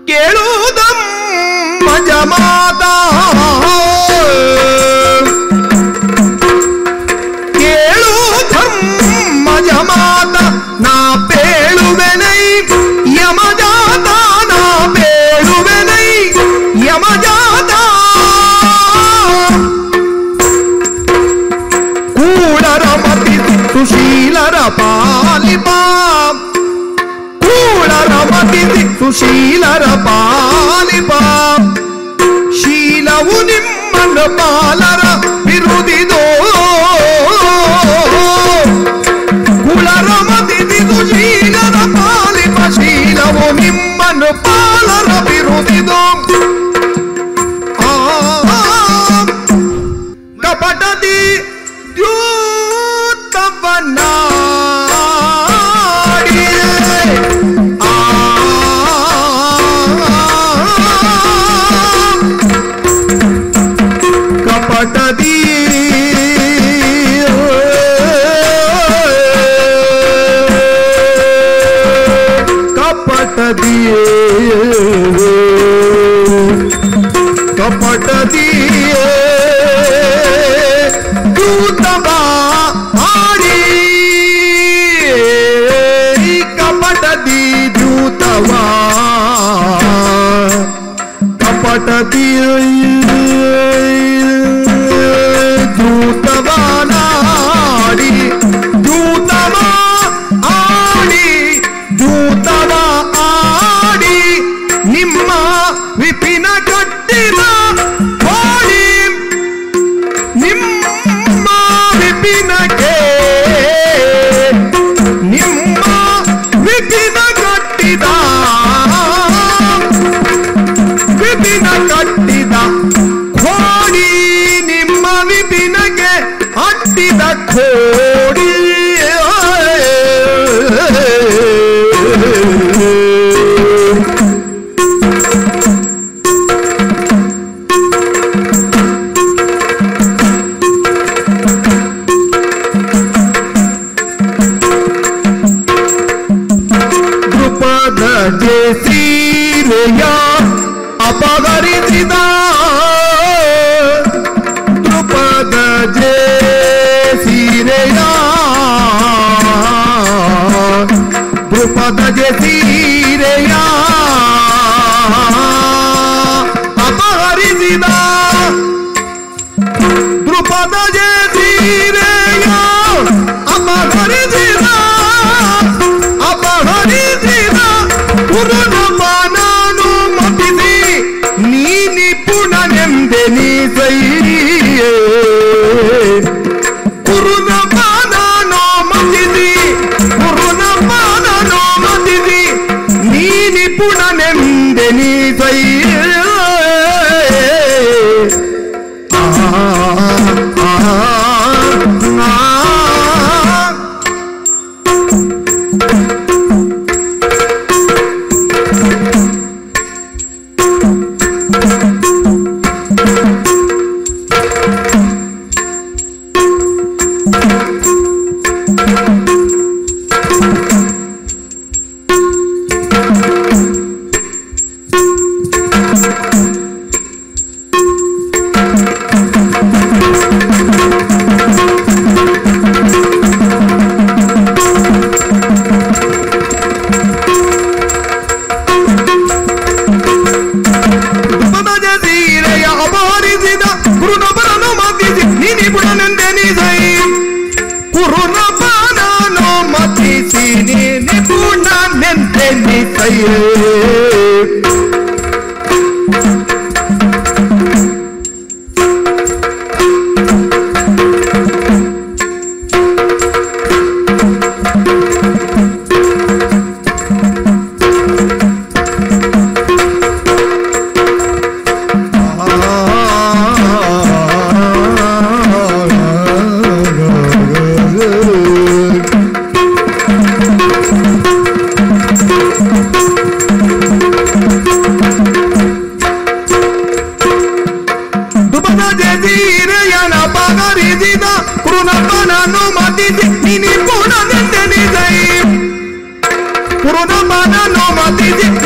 ಕೇಳುವುದಮ್ಮ ಜಮಾತ ಕೇಳುವುದಮ್ಮ ಜಮಾತ ನಾ ಬೇಳುವೆನೈ ಯಮಜಾತ ನಾ ಬೇಳುವೆನೈ ಯಮಜಾತ ಕೂಡರ ಮತಿ ಸುಶೀಲರ ಪಾಲಿಪ ಕೂಡರ ಮತಿ ಸುಶೀಲರ ಪಾಲಿಪ ಶೀಲವು ನಿಮ್ಮನ್ನು ಪಾಲರ ವಿರುದಿದೋ ಕುಳರ ಮತಿ ಸುಶೀಲರ ಪಾಲಿಪ ಶೀಲವು ನಿಮ್ಮನ್ನು ಪಾಲರ ವಿರುದಿದೋ ಕಪಟದಿ ದ್ಯೂತವನ್ನಾಡಿ ಕಪಟದಿ ಕಪಟದಿ ಕಪಟದಿ ದೂತವಾ ಆಡಿ ಕಪಟದಿ ದೂತವಾ ಕಪಟದಿ ದೂತವಾ ನಾಡಿ ದೂತವಾ ಆಡಿ ದೂತವಾ ಆಡಿ ನಿಮ್ಮ ವಿಪಿನ ಕಟ್ಟಿದ ಹೋಳಿ ನಿಮ್ಮ ವಿಪಿನಗೆ ನಿಮ್ಮ ವಿಪಿನ ಕಟ್ಟಿದ ವಿಪಿನ ಕಟ್ಟಿದ ಕೋಡಿ ನಿಮ್ಮ ವಿಪಿನಗೆ ಅಟ್ಟಿದ ಕೋಡಿ ದೃಪದ ಜೇಸೀರೆಯ ಅಪಹರಿಸಿದ ದೃಪದ ಜೇಸೀರೆಯ ದೃಪದ ಜೇಸೀರೆಯ ಅಪಹರಿಸಿದ ದೃಪದ ಜೇಸೀರೆಯ ಅಪಹರಿಸಿದ ಅಪಹರಿಸಿದ ಪುರುಷಪಾನನು ಮತಿಸಿ ನೀ ನಿಪುಣನೆಂದೆ ನೀ ಸೈರಿಯೇ ಪುರುಷಪಾನನು ಮತಿಸಿ ಪುರುಷಪಾನನು ಮತಿಸಿ ನೀ ನಿಪುಣನೆಂದೆ ನೀ ಸೈರಿಯೇ Puro no mana no mati